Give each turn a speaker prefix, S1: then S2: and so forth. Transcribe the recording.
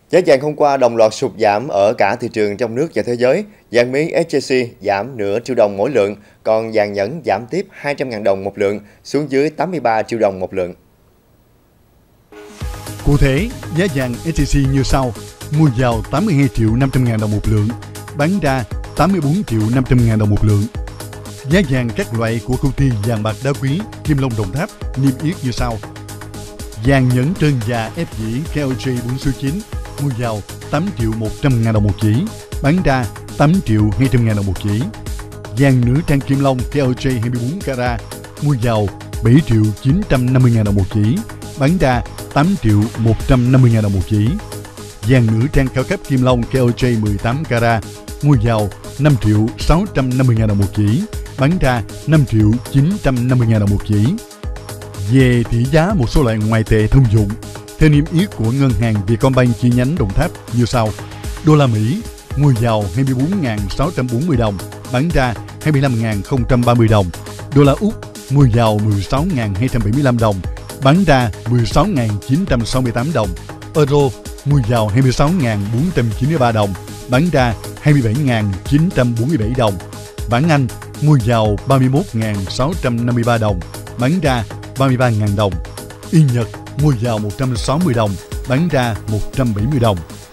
S1: Giá vàng hôm qua đồng loạt sụt giảm ở cả thị trường trong nước và thế giới. Vàng miếng SJC giảm nửa triệu đồng mỗi lượng, còn vàng nhẫn giảm tiếp 200.000 đồng một lượng, xuống dưới 83 triệu đồng một lượng.
S2: Cụ thể, giá vàng SJC như sau: mua vào 82 triệu 500 ngàn đồng một lượng, bán ra 84 triệu 500 ngàn đồng một lượng. Giá vàng các loại của công ty vàng bạc đá quý Kim Long Đồng Tháp niêm yết như sau: vàng nhẫn trơn và ép dĩ KOJ 4 số 9 mua vào 8 triệu 100 ngàn đồng một chỉ, bán ra 8 triệu 200 ngàn đồng một chỉ. Vàng nữ trang Kim Long KOJ 24 carat mua vào 7 triệu 950 ngàn đồng một chỉ, bán ra 8 triệu 150 ngàn đồng một chỉ. Vàng nữ trang cao cấp Kim Long KOJ 18 carat mua vào 5 triệu 650 ngàn đồng một chỉ, bán ra 5 triệu 950 ngàn đồng một chỉ. Về tỷ giá một số loại ngoại tệ thông dụng, theo niêm yết của ngân hàng Vietcombank chi nhánh Đồng Tháp như sau: đô la Mỹ mua vào 24.640 đồng, bán ra 25.030 đồng. Đô la Úc mua vào 16.275 đồng, bán ra 16.968 đồng. Euro mua vào 26.493 đồng, bán ra 27.947 đồng. Bảng Anh mua vào 31.653 đồng, bán ra 33.000 đồng. Yên Nhật mua vào 160 đồng, bán ra 170 đồng.